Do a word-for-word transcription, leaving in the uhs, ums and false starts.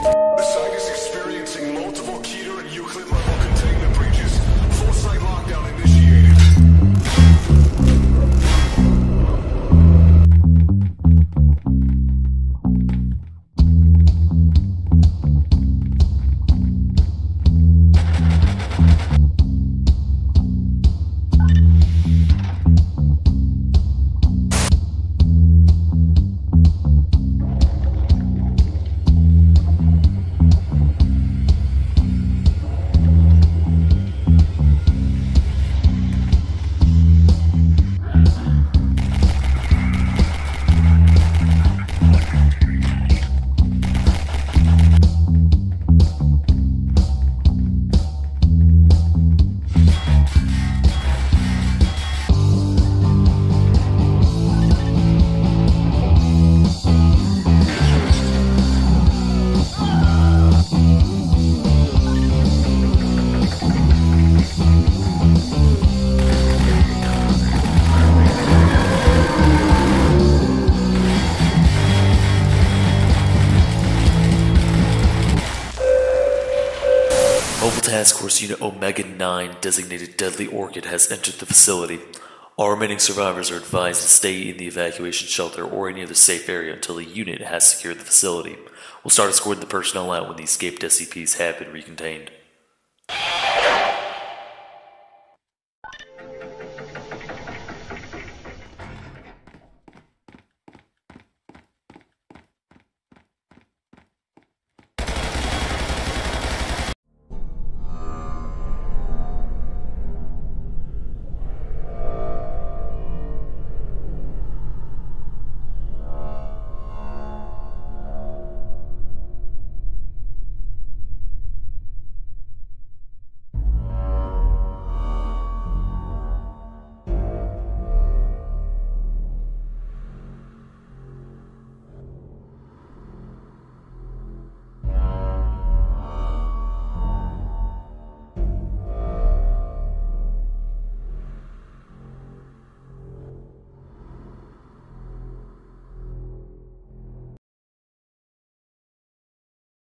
The site is experiencing multiple Keter and Euclid level containment breaches. Full site lockdown initiated. Mobile Task Force Unit Omega nine, designated Deadly Orchid, has entered the facility. All remaining survivors are advised to stay in the evacuation shelter or any other safe area until the unit has secured the facility. We'll start escorting the personnel out when the escaped S C Ps have been recontained.